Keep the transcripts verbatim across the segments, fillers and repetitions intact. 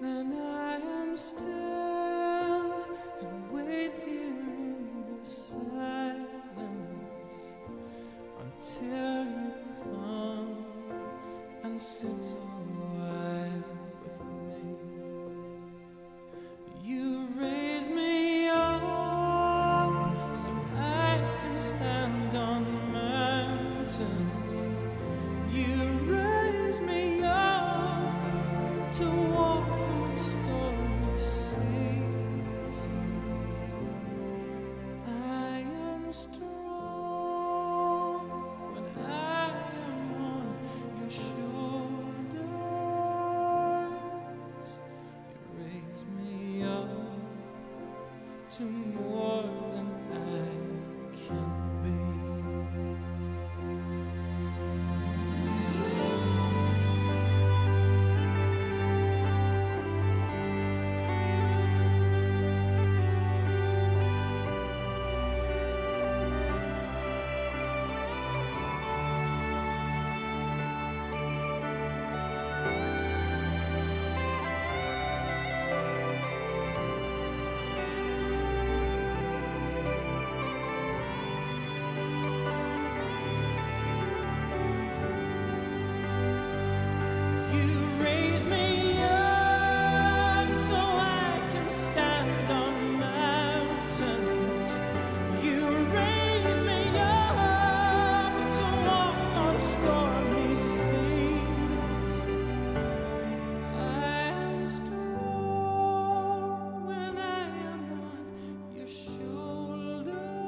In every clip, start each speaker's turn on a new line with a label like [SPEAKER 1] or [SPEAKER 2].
[SPEAKER 1] then I am still and wait here in the silence until you come and sit a while with me. You raise me up so I can stand on mountains. You raise me up to walk on stormy seas. I am strong when I am on your shoulders. You raise me up to more than I can be.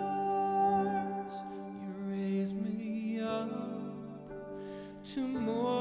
[SPEAKER 1] To more